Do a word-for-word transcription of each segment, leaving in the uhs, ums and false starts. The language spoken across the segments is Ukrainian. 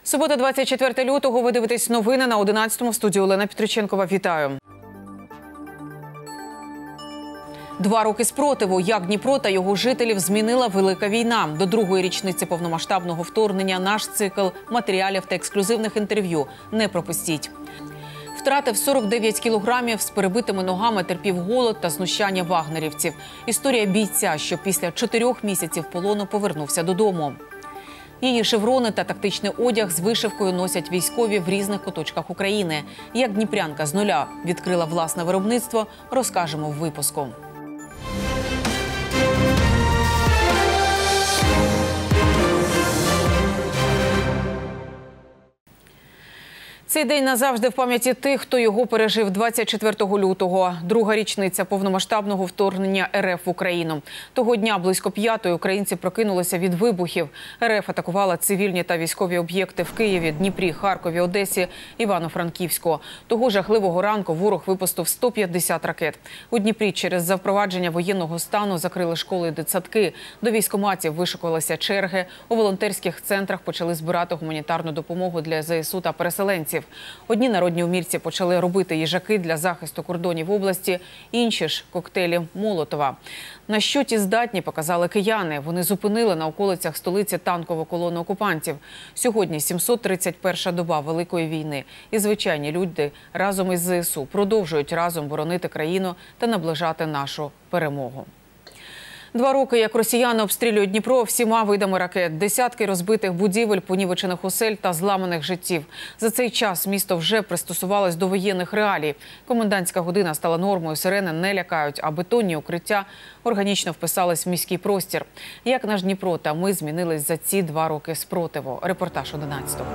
Субота, двадцять четверте лютого. Ви дивитесь новини на одинадцятому. В студії Олена Петриченкова. Вітаю. Два роки спротиву. Як Дніпро та його жителів змінила велика війна. До другої річниці повномасштабного вторгнення наш цикл матеріалів та ексклюзивних інтерв'ю не пропустіть. Втратив сорок дев'ять кілограмів, з перебитими ногами терпів голод та знущання вагнерівців. Історія бійця, що після чотирьох місяців полону повернувся додому. Її шеврони та тактичний одяг з вишивкою носять військові в різних куточках України. Як дніпрянка з нуля відкрила власне виробництво, розкажемо в випуску. Цей день назавжди в пам'яті тих, хто його пережив двадцять четвертого лютого. Друга річниця повномасштабного вторгнення РФ в Україну. Того дня близько п'ятої українці прокинулися від вибухів. РФ атакувала цивільні та військові об'єкти в Києві, Дніпрі, Харкові, Одесі, Івано-Франківську. Того жахливого ранку ворог випустив сто п'ятдесят ракет. У Дніпрі через запровадження воєнного стану закрили школи і дитсадки. До військкоматів вишикувалися черги. У волонтерських центрах почали збирати гуманітарну допомогу для ЗСУ та переселенців. Одні народні умільці почали робити їжаки для захисту кордонів області, інші ж – коктейлі Молотова. На що ті здатні, показали кияни. Вони зупинили на околицях столиці танкову колону окупантів. Сьогодні сімсот тридцять перша доба Великої війни. І звичайні люди разом із ЗСУ продовжують разом боронити країну та наближати нашу перемогу. Два роки, як росіяни обстрілюють Дніпро всіма видами ракет. Десятки розбитих будівель, понівечених осель та зламаних життів. За цей час місто вже пристосувалось до воєнних реалій. Комендантська година стала нормою, сирени не лякають, а бетонні укриття органічно вписались в міський простір. Як наш Дніпро та ми змінились за ці два роки спротиву. Репортаж одинадцятого.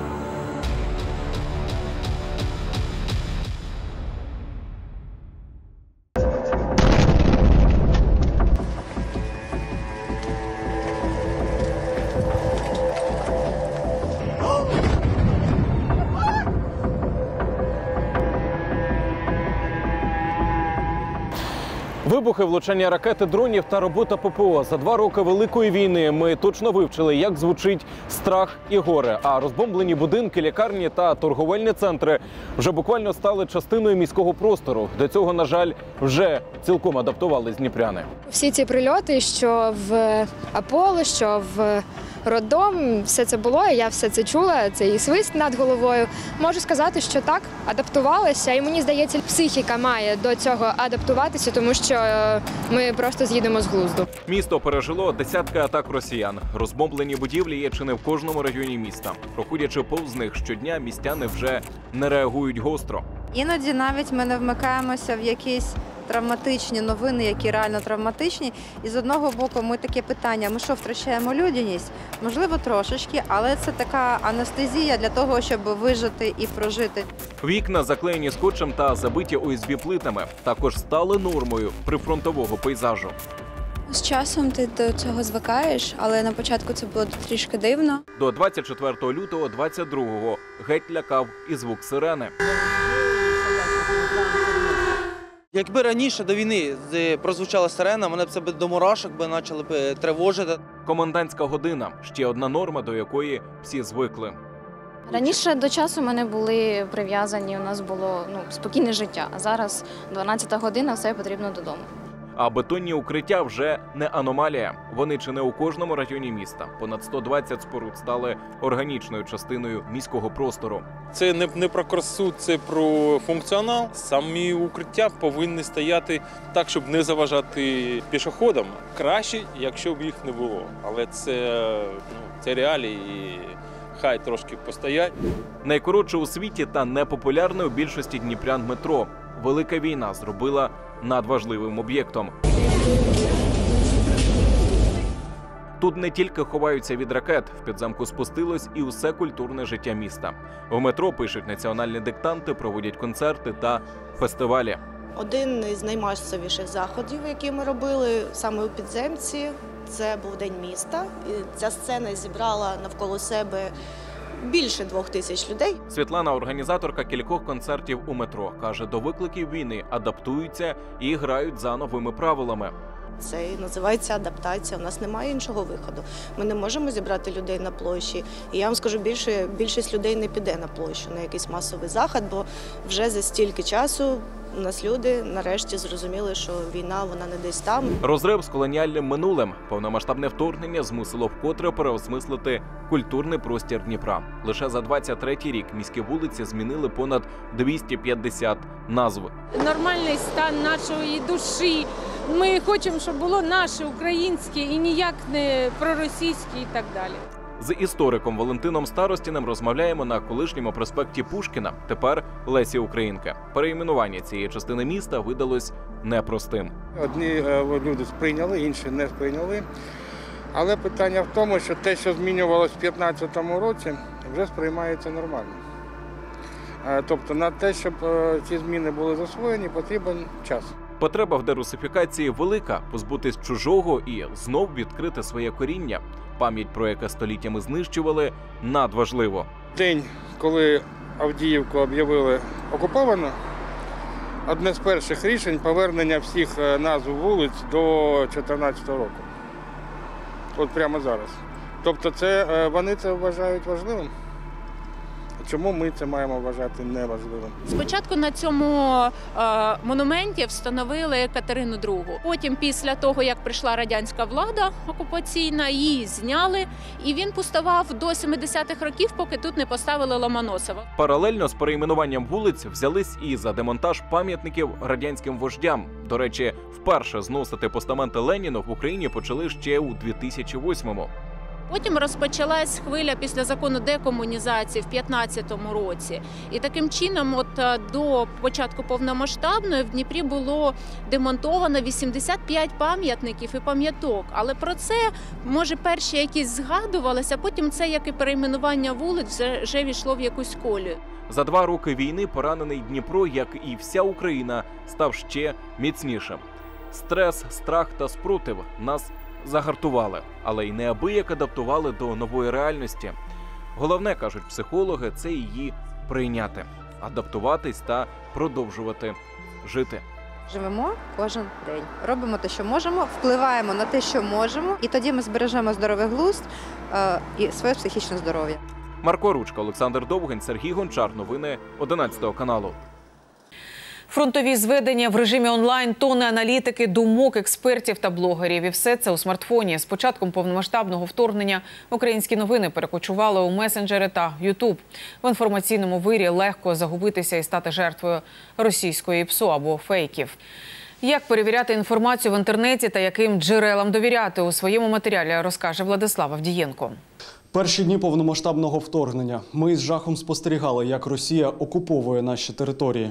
Вибухи, влучання ракети, дронів та робота ППО. За два роки Великої війни ми точно вивчили, як звучить страх і горе. А розбомблені будинки, лікарні та торговельні центри вже буквально стали частиною міського простору. До цього, на жаль, вже цілком адаптувались дніпряни. Всі ці прильоти, що в Аполло, що в Роддом, все це було, я все це чула, це і свист над головою. Можу сказати, що так, адаптувалася, і мені здається, психіка має до цього адаптуватися, тому що ми просто з'їдемо з глузду. Місто пережило десятки атак росіян. Розбомблені будівлі є чи не в кожному районі міста. Проходячи повз них щодня, містяни вже не реагують гостро. Іноді навіть ми не вмикаємося в якісь травматичні новини, які реально травматичні. І з одного боку ми таке питання, ми що, втрачаємо людяність? Можливо, трошечки, але це така анестезія для того, щоб вижити і прожити. Вікна заклеєні скотчем та забиті о ес бі плитами також стали нормою прифронтового пейзажу. З часом ти до цього звикаєш, але на початку це було трішки дивно. До двадцять четвертого лютого двадцять другого геть лякав і звук сирени. Якби раніше до війни прозвучала сирена, мене б це до мурашок би почали б тривожити. Комендантська година – ще одна норма, до якої всі звикли. Раніше до часу ми не були прив'язані, у нас було ну, спокійне життя, а зараз дванадцята година, все потрібно додому. А бетонні укриття вже не аномалія. Вони чи не у кожному районі міста. Понад сто двадцять споруд стали органічною частиною міського простору. Це не, не про красу, це про функціонал. Самі укриття повинні стояти так, щоб не заважати пішоходам. Краще, якщо б їх не було. Але це, ну, це реалії, і хай трошки постоять. Найкоротше у світі та непопулярне у більшості дніпрян метро. Велика війна зробила надважливим об'єктом. Тут не тільки ховаються від ракет, в підземку спустилось і усе культурне життя міста. В метро пишуть національні диктанти, проводять концерти та фестивалі. Один із наймасовіших заходів, які ми робили саме у підземці, це був День міста. І ця сцена зібрала навколо себе більше двох тисяч людей. Світлана – організаторка кількох концертів у метро. Каже, до викликів війни адаптуються і грають за новими правилами. Це і називається адаптація. У нас немає іншого виходу. Ми не можемо зібрати людей на площі. І я вам скажу більше, більшість людей не піде на площу, на якийсь масовий захід, бо вже за стільки часу у нас люди нарешті зрозуміли, що війна, вона не десь там. Розрив з колоніальним минулим, повномасштабне вторгнення змусило вкотре переосмислити культурний простір Дніпра. Лише за двадцять третій рік міські вулиці змінили понад двісті п'ятдесят назв. Нормальний стан нашої душі. Ми хочемо, щоб було наше українське і ніяк не проросійське і так далі. З істориком Валентином Старостіним розмовляємо на колишньому проспекті Пушкіна, тепер Лесі Українки. Перейменування цієї частини міста видалось непростим. Одні люди сприйняли, інші не сприйняли. Але питання в тому, що те, що змінювалося в дві тисячі п'ятнадцятому році, вже сприймається нормально. Тобто на те, щоб ці зміни були засвоєні, потрібен час. Потреба в дерусифікації велика – позбутись чужого і знов відкрити своє коріння. Пам'ять про яке століттями знищували – надважливо. День, коли Авдіївку об'явили окупованою, одне з перших рішень – повернення всіх назв вулиць до дві тисячі чотирнадцятого року. От прямо зараз. Тобто це, вони це вважають важливим. Чому ми це маємо вважати неважливим? Спочатку на цьому е, монументі встановили Катерину другу. Потім, після того, як прийшла радянська влада окупаційна, її зняли. І він пустував до сімдесятих років, поки тут не поставили Ломоносова. Паралельно з перейменуванням вулиць взялись і за демонтаж пам'ятників радянським вождям. До речі, вперше зносити постаменти Леніну в Україні почали ще у дві тисячі восьмому. Потім розпочалась хвиля після закону декомунізації в п'ятнадцятому році. І таким чином, от до початку повномасштабної в Дніпрі було демонтовано вісімдесят п'ять пам'ятників і пам'яток. Але про це, може, перші якісь згадувалися, а потім це, як і перейменування вулиць, вже війшло в якусь колію. За два роки війни поранений Дніпро, як і вся Україна, став ще міцнішим. Стрес, страх та спротив нас загартували, але й неабияк адаптували до нової реальності. Головне, кажуть психологи, це її прийняти, адаптуватись та продовжувати жити. Живемо кожен день, робимо те, що можемо, впливаємо на те, що можемо, і тоді ми збережемо здоровий глузд е, і своє психічне здоров'я. Марко Ручка, Олександр Довгань, Сергій Гончар. Новини одинадцятого каналу. Фронтові зведення в режимі онлайн, тони аналітики, думок експертів та блогерів. І все це у смартфоні. З початком повномасштабного вторгнення українські новини перекочували у месенджери та Ютуб. В інформаційному вирі легко загубитися і стати жертвою російської ПСО або фейків. Як перевіряти інформацію в інтернеті та яким джерелам довіряти, у своєму матеріалі розкаже Владислав Авдієнко. Перші дні повномасштабного вторгнення. Ми з жахом спостерігали, як Росія окуповує наші території.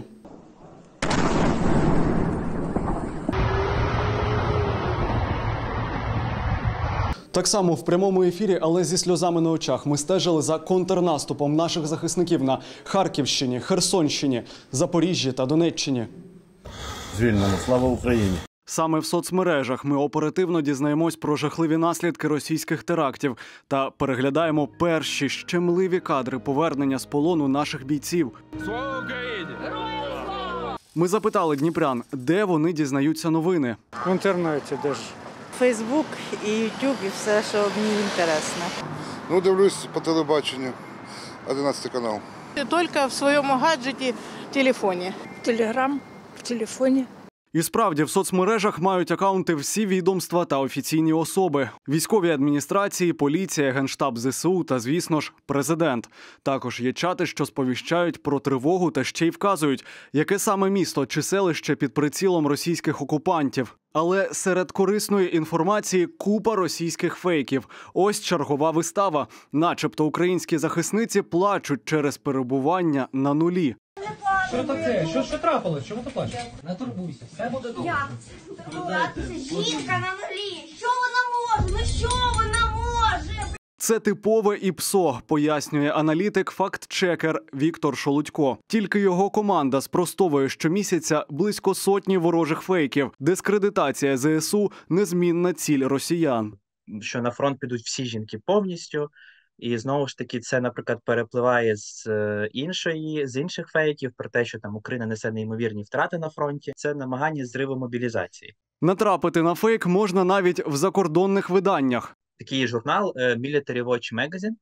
Так само в прямому ефірі, але зі сльозами на очах, ми стежили за контрнаступом наших захисників на Харківщині, Херсонщині, Запоріжжі та Донеччині. Звільнено. Слава Україні! Саме в соцмережах ми оперативно дізнаємось про жахливі наслідки російських терактів та переглядаємо перші щемливі кадри повернення з полону наших бійців. Слава Україні! Ми запитали дніпрян, де вони дізнаються новини. В інтернеті де ж. Фейсбук і Ютуб, і все, що мені інтересно. Ну, дивлюсь по телебаченню, одинадцятий канал. Тільки в своєму гаджеті, в телефоні. Телеграм, в телефоні. І справді, в соцмережах мають акаунти всі відомства та офіційні особи. Військові адміністрації, поліція, Генштаб ЗСУ та, звісно ж, президент. Також є чати, що сповіщають про тривогу та ще й вказують, яке саме місто чи селище під прицілом російських окупантів. Але серед корисної інформації купа російських фейків. Ось чергова вистава. Начебто українські захисниці плачуть через перебування на нулі. Що таке? Що, що трапилось? Чому ти плачеш? Не турбуйся, все буде добре. Як це турбуватися? Жінка на нулі. Що вона може? Ну що вона може? Це типове ІПСО, пояснює аналітик, факт-чекер Віктор Шолудько. Тільки його команда спростовує щомісяця близько сотні ворожих фейків. Дискредитація ЗСУ – незмінна ціль росіян. Що на фронт підуть всі жінки повністю, І знову ж таки, це, наприклад, перепливає з іншої, з інших фейків про те, що там Україна несе неймовірні втрати на фронті. Це намагання зриву мобілізації. Натрапити на фейк можна навіть в закордонних виданнях. Такий журнал Military Watch Magazine.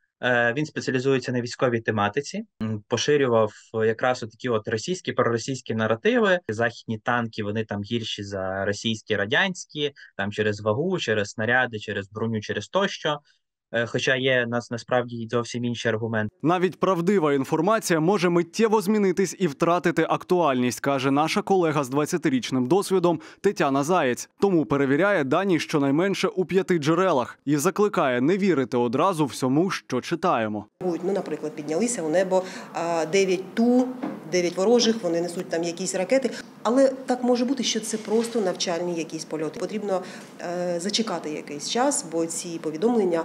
Він спеціалізується на військовій тематиці, поширював якраз такі от російські, проросійські наративи. Західні танки, вони там гірші за російські, радянські, там через вагу, через снаряди, через броню, через тощо. Хоча є нас насправді зовсім інший аргумент. Навіть правдива інформація може миттєво змінитись і втратити актуальність, каже наша колега з двадцятирічним досвідом Тетяна Заєць. Тому перевіряє дані щонайменше у п'яти джерелах і закликає не вірити одразу всьому, що читаємо. Ну, наприклад, піднялися у небо дев'ять ту, дев'ять ворожих, вони несуть там якісь ракети. Але так може бути, що це просто навчальні якісь польоти. Потрібно е, зачекати якийсь час, бо ці повідомлення,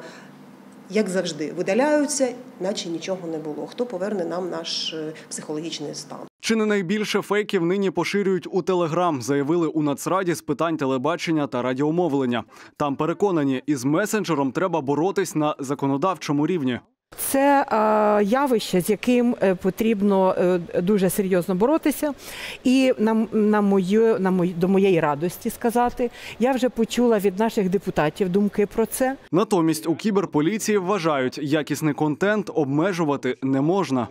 як завжди, видаляються, наче нічого не було. Хто поверне нам наш психологічний стан? Чи не найбільше фейків нині поширюють у Телеграм, заявили у Нацраді з питань телебачення та радіомовлення. Там переконані, із месенджером треба боротись на законодавчому рівні. Це е, явище, з яким потрібно е, дуже серйозно боротися. І на, на мою, на мою, до моєї радості сказати, я вже почула від наших депутатів думки про це. Натомість у кіберполіції вважають, якісний контент обмежувати не можна.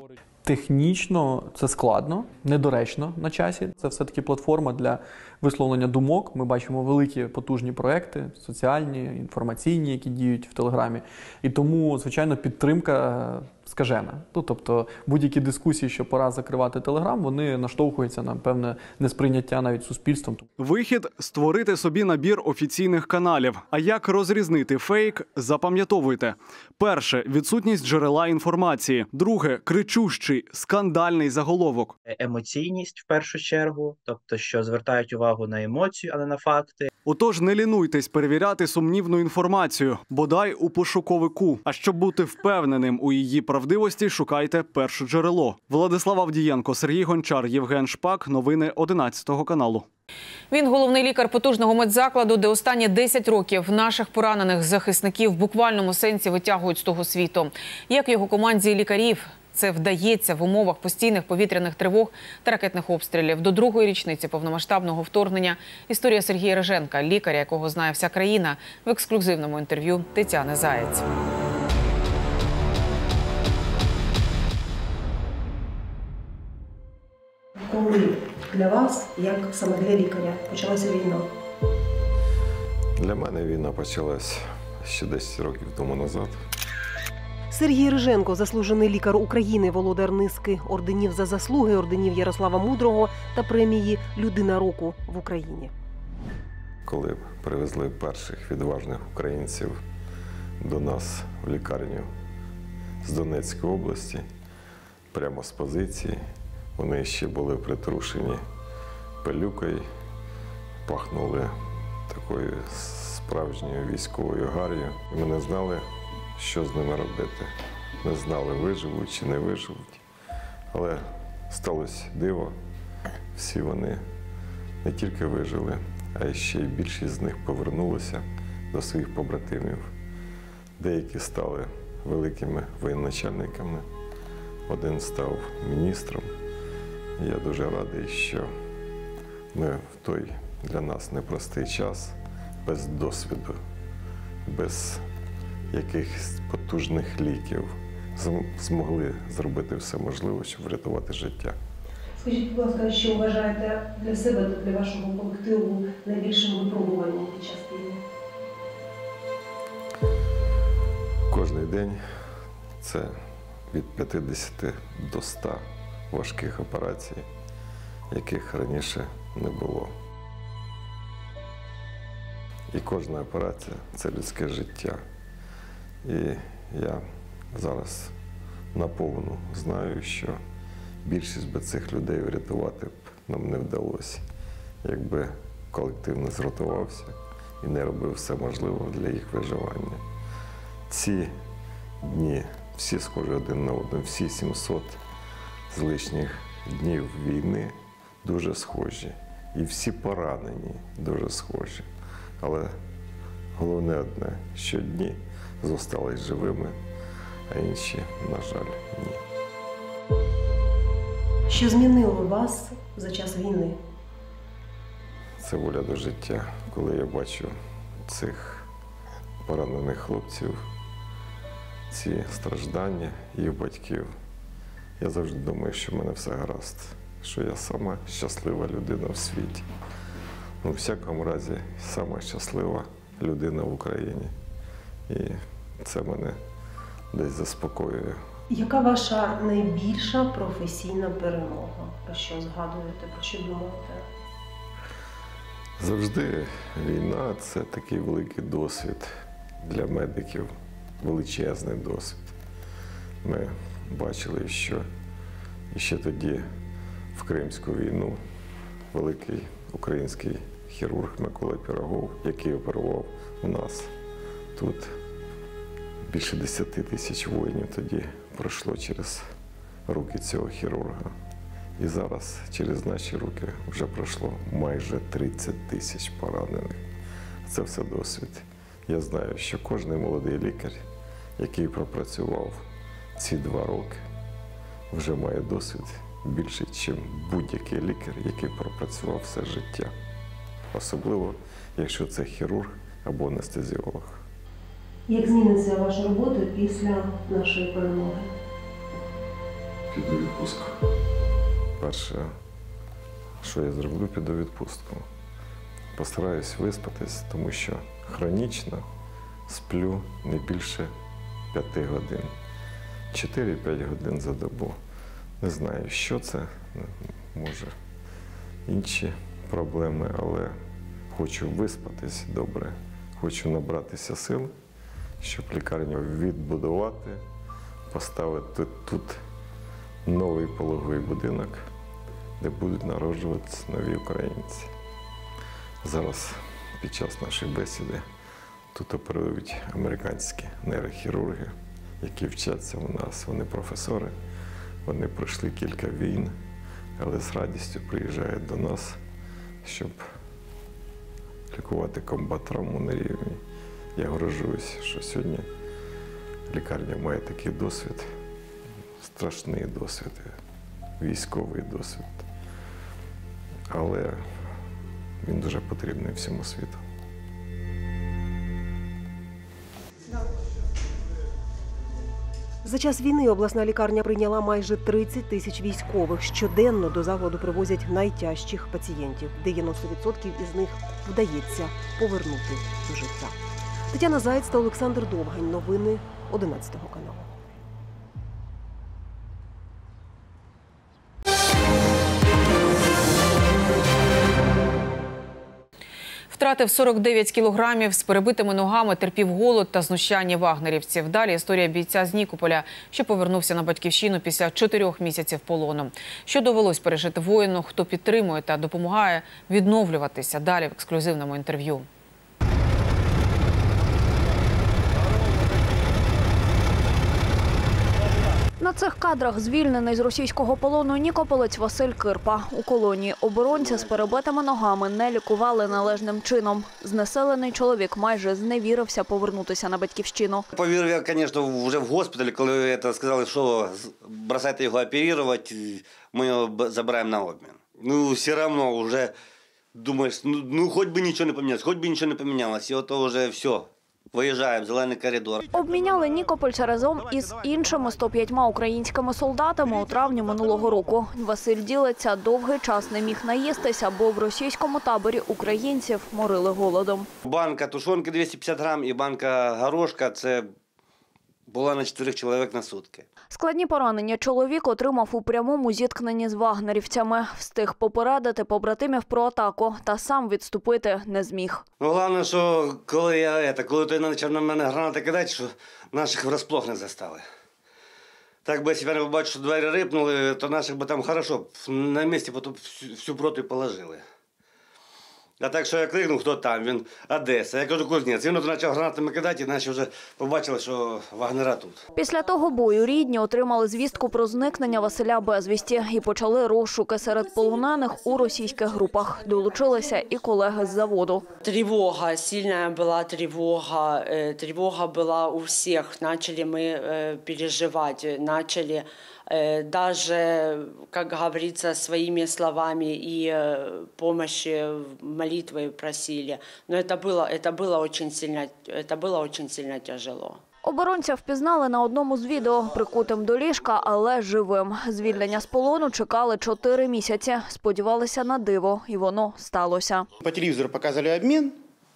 Технічно це складно, недоречно на часі. Це все-таки платформа для висловлення думок. Ми бачимо великі потужні проекти, соціальні, інформаційні, які діють в Телеграмі. І тому, звичайно, підтримка скажена. Тобто будь-які дискусії, що пора закривати Телеграм, вони наштовхуються на певне несприйняття навіть суспільством. Вихід – створити собі набір офіційних каналів. А як розрізнити фейк – запам'ятовуйте. Перше – відсутність джерела інформації. Друге – кричущий, скандальний заголовок. Емоційність в першу чергу, тобто що звертають увагу на емоцію, а не на факти. Отож, не лінуйтесь перевіряти сумнівну інформацію, бодай у пошуковику. А щоб бути впевненим у її правдивості, шукайте перше джерело. Владислав Авдієнко, Сергій Гончар, Євген Шпак. Новини одинадцятого каналу. Він головний лікар потужного медзакладу, де останні десять років наших поранених захисників в буквальному сенсі витягують з того світу. Як його команді лікарів це вдається в умовах постійних повітряних тривог та ракетних обстрілів. До другої річниці повномасштабного вторгнення історія Сергія Риженка, лікаря, якого знає вся країна, в ексклюзивному інтерв'ю Тетяни Заєць. Коли для вас, як саме для лікаря, почалася війна? Для мене війна почалась ще десять років тому назад. Сергій Риженко – заслужений лікар України, володар низки орденів за заслуги, орденів Ярослава Мудрого та премії «Людина року» в Україні. Коли привезли перших відважних українців до нас в лікарню з Донецької області, прямо з позиції, вони ще були притрушені пилюкою, пахнули такою справжньою військовою гар'ю. Ми не знали, що з ними робити. Не знали, виживуть чи не виживуть. Але сталося диво. Всі вони не тільки вижили, а й ще й більшість з них повернулися до своїх побратимів. Деякі стали великими воєначальниками, один став міністром. Я дуже радий, що ми в той для нас непростий час, без досвіду, без якихось потужних ліків, змогли зробити все можливе, щоб врятувати життя. Скажіть, будь ласка, що вважаєте для себе та для вашого колективу найбільшим випробуванням під час війни? Кожний день це від п'ятдесяти до ста важких операцій, яких раніше не було. І кожна операція – це людське життя. І я зараз наповну знаю, що більшість би цих людей врятувати б нам не вдалося, якби колектив не згуртувався і не робив все можливе для їх виживання. Ці дні всі схожі один на один, всі сімсот з лишніх днів війни дуже схожі. І всі поранені дуже схожі. Але головне одне, що дні зостались живими, а інші, на жаль, ні. Що змінило вас за час війни? Це воля до життя. Коли я бачу цих поранених хлопців, ці страждання їх батьків, я завжди думаю, що в мене все гаразд, що я сама щаслива людина в світі. Ну, у всякому разі, сама щаслива людина в Україні. І це мене десь заспокоює. Яка ваша найбільша професійна перемога? Про що згадуєте, про що думаєте? Завжди війна – це такий великий досвід для медиків, величезний досвід. Ми бачили, що ще тоді, в Кримську війну, великий український хірург Микола Пірогов, який оперував у нас тут, більше десяти тисяч воїнів тоді пройшло через руки цього хірурга. І зараз через наші руки вже пройшло майже тридцять тисяч поранених. Це все досвід. Я знаю, що кожен молодий лікар, який пропрацював ці два роки, вже має досвід більше, ніж будь-який лікар, який пропрацював все життя. Особливо, якщо це хірург або анестезіолог. Як зміниться ваша робота після нашої перемоги? Піду відпустку. Перше, що я зроблю, піду відпустку. Постараюсь виспатись, тому що хронічно сплю не більше п'яти годин. чотири-п'ять годин за добу. Не знаю, що це, може інші проблеми, але хочу виспатись добре, хочу набратися сил, щоб лікарню відбудувати, поставити тут новий пологовий будинок, де будуть народжуватися нові українці. Зараз, під час нашої бесіди, тут оперують американські нейрохірурги, які вчаться у нас. Вони професори, вони пройшли кілька війн, але з радістю приїжджають до нас, щоб лікувати комбат-травму на рівні. Я горжуюсь, що сьогодні лікарня має такий досвід, страшний досвід, військовий досвід. Але він дуже потрібний всьому світу. За час війни обласна лікарня прийняла майже тридцять тисяч військових. Щоденно до закладу привозять найтяжчих пацієнтів. дев'яносто відсотків із них вдається повернути до життя. Тетяна Заєць та Олександр Довгань. Новини одинадцятого каналу. Втратив сорок дев'ять кілограмів, з перебитими ногами терпів голод та знущання вагнерівців. Далі історія бійця з Нікополя, що повернувся на батьківщину після чотирьох місяців полону. Що довелось пережити воїну, хто підтримує та допомагає відновлюватися. Далі в ексклюзивному інтерв'ю. На цих кадрах звільнений з російського полону нікополець Василь Кирпа. У колонії оборонця з перебитими ногами не лікували належним чином. Знеселений чоловік майже зневірився повернутися на батьківщину. Повірив я, звісно, вже в госпіталі, коли сказали, що бросайте його оперувати, ми його забираємо на обмін. Ну, все одно вже думаєш, ну, ну хоч би нічого не помінялося, хоч би нічого не помінялося, і ото вже все. Виїжджаємо в зелений коридор. Обміняли нікопольця разом із іншими сто п'ятьма українськими солдатами у травні минулого року. Василь ділиться, довгий час не міг наїстися, бо в російському таборі українців морили голодом. Банка тушонки двісті п'ятдесят грам і банка горошка – це була на чотирьох чоловік на сутки. Складні поранення чоловік отримав у прямому зіткненні з вагнерівцями. Встиг попередити побратимів про атаку та сам відступити не зміг. Ну, головне, що коли я, це, коли той почав на мене гранати кидати, що наших врасплох не застали. Так би, якщо я не побачив, що двері рипнули, то наших би там хорошо на місці потім всю, всю проту положили. А так, що я крикнув, хто там, він Одеса. Я кажу, Кузнець. Він от почав гранатами кидати, і наче вже побачили, що вагнера тут. Після того бою рідні отримали звістку про зникнення Василя безвісті і почали розшуки серед полонених у російських групах. Долучилися і колеги з заводу. Тревога, сильная была тревога. Тревога была у всех. Начали мы переживать, начали даже, как говорится, своими словами и помощи, молитвой просили. Но это было, это было очень сильно, это было очень сильно тяжело. Оборонця впізнали на одному з відео, прикутим до ліжка, але живим. Звільнення з полону чекали чотири місяці. Сподівалися на диво, і воно сталося. По телевізору показали обмін,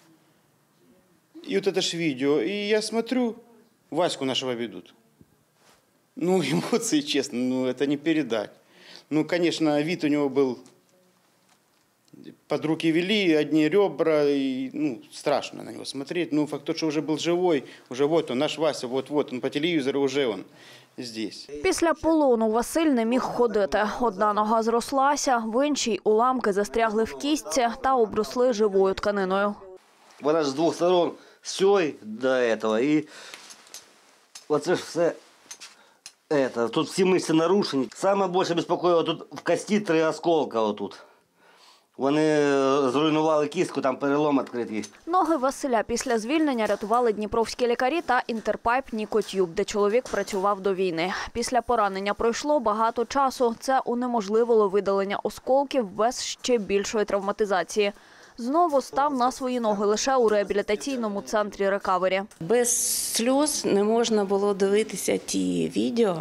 і от це ж відео, і я смотрю, Ваську нашого ведуть. Ну, эмоции, честно, ну, это не передать. Ну, конечно, вид у него был, под руки вели, одни ребра, и, ну, страшно на него смотреть. Ну, факт тот, что уже был живой, уже вот он, наш Вася, вот-вот, он по телевизору, уже он здесь. Після полону Василь не міг ходити. Одна нога зрослася, в іншій уламки застрягли в кістці та обросли живою тканиною. Вона ж з двох сторон, з цієї до цього, і оце ж все. Это, тут всі мишці нарушені. Саме більше безпокоїло, тут в кості три осколка отут. Вони зруйнували кістку, там перелом відкритий. Ноги Василя після звільнення рятували дніпровські лікарі та Інтерпайп Нікотюб, де чоловік працював до війни. Після поранення пройшло багато часу. Це унеможливило видалення осколків без ще більшої травматизації. Знову став на свої ноги лише у реабілітаційному центрі «Рекавері». Без сльоз не можна було дивитися ті відео,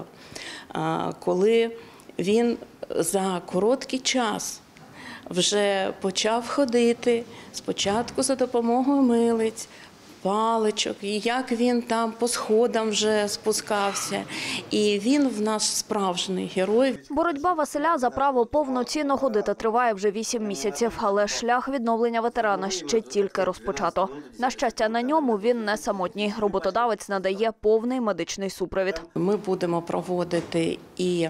коли він за короткий час вже почав ходити, спочатку за допомогою милиць, паличок, і як він там по сходам вже спускався. І він в нас справжній герой. Боротьба Василя за право повноцінно ходити триває вже вісім місяців, але шлях відновлення ветерана ще тільки розпочато. На щастя, на ньому він не самотній. Роботодавець надає повний медичний супровід. Ми будемо проводити і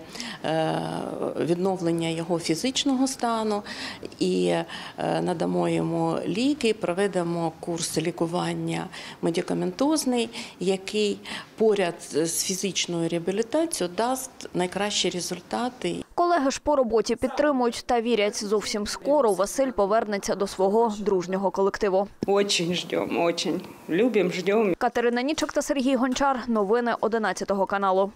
відновлення його фізичного стану, і надамо йому ліки, проведемо курс лікування медикаментозний, який поряд з фізичною реабілітацією дасть найкращі результати. Колеги ж по роботі підтримують та вірять, зовсім скоро Василь повернеться до свого дружнього колективу. Очень ждемо, очень. Любимо, ждемо. Катерина Нічок та Сергій Гончар. Новини одинадцятого каналу.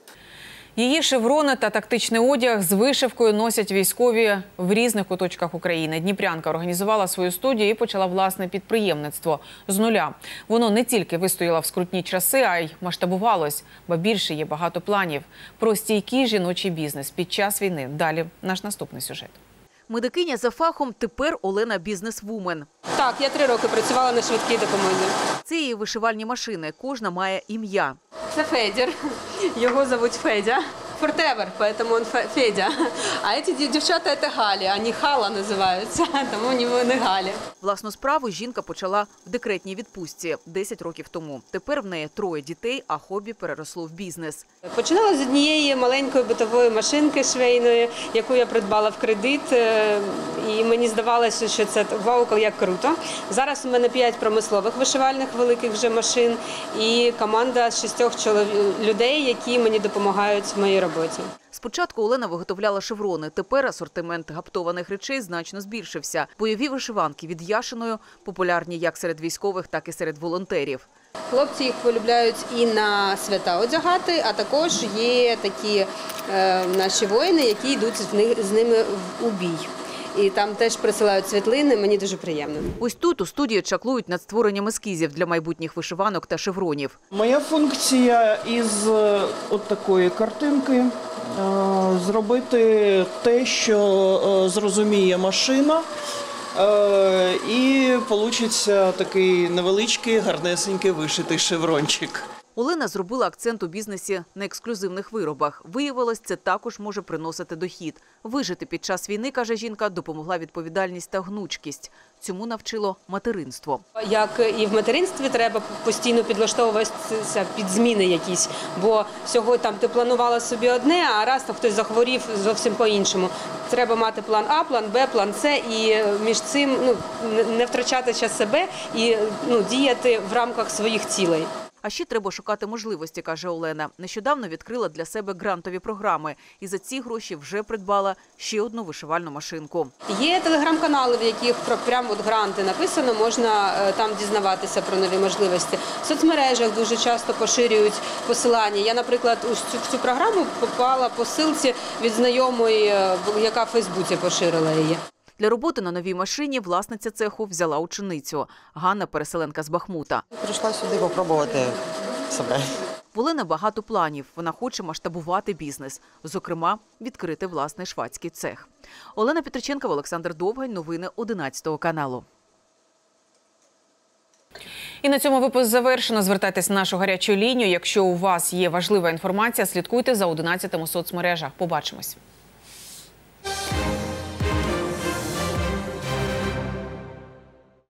Її шеврони та тактичний одяг з вишивкою носять військові в різних куточках України. Дніпрянка організувала свою студію і почала власне підприємництво з нуля. Воно не тільки вистояло в скрутні часи, а й масштабувалось, бо більше є багато планів. Про стійкий жіночий бізнес під час війни. Далі наш наступний сюжет. Медикиня за фахом, тепер Олена бізнес-вумен. Так, я три роки працювала на швидкій допомозі. Це її вишивальні машини, кожна має ім'я. Це Федір, його звуть Федя. Фортевер, поэтому он Федя. А эти дівчата – это Галі, вони Хала називаються, тому вони Галі. Власну справу жінка почала в декретній відпустці десять років тому. Тепер в неї троє дітей, а хобі переросло в бізнес. Починала з однієї маленької битової машинки швейної, яку я придбала в кредит. І мені здавалося, що це вау, як круто. Зараз у мене п'ять промислових вишивальних великих вже машин і команда з шістьох людей, які мені допомагають в моїй роботі. Спочатку Олена виготовляла шеврони. Тепер асортимент гаптованих речей значно збільшився. Бойові вишиванки від Яшиною популярні як серед військових, так і серед волонтерів. Хлопці їх полюбляють і на свята одягати, а також є такі е, наші воїни, які йдуть з, них, з ними у бій. І там теж присилають світлини, мені дуже приємно. Ось тут у студії чаклують над створенням ескізів для майбутніх вишиванок та шевронів. Моя функція із от такої картинки – зробити те, що зрозуміє машина, і вийде такий невеличкий, гарнесенький вишитий шеврончик. Олена зробила акцент у бізнесі на ексклюзивних виробах. Виявилось, це також може приносити дохід. Вижити під час війни, каже жінка, допомогла відповідальність та гнучкість. Цьому навчило материнство. Як і в материнстві, треба постійно підлаштовуватися під зміни якісь. Бо сьогодні там ти планувала собі одне, а раз там хтось захворів зовсім по-іншому. Треба мати план А, план Б, план С і між цим ну, не втрачати час себе і ну, діяти в рамках своїх цілей. А ще треба шукати можливості, каже Олена. Нещодавно відкрила для себе грантові програми. І за ці гроші вже придбала ще одну вишивальну машинку. Є телеграм-канали, в яких про прямо от гранти написано, можна там дізнаватися про нові можливості. В соцмережах дуже часто поширюють посилання. Я, наприклад, у цю, в цю програму попала по ссылці від знайомої, яка в Фейсбуці поширила її. Для роботи на новій машині власниця цеху взяла ученицю. Ганна – переселенка з Бахмута. Прийшла сюди попробувати себе. В Олени багато планів. Вона хоче масштабувати бізнес. Зокрема, відкрити власний швадський цех. Олена Петриченкова, Олександр Довгань. Новини одинадцятого каналу. І на цьому випуск завершено. Звертайтесь на нашу гарячу лінію. Якщо у вас є важлива інформація, слідкуйте за одинадцятим у соцмережах. Побачимось.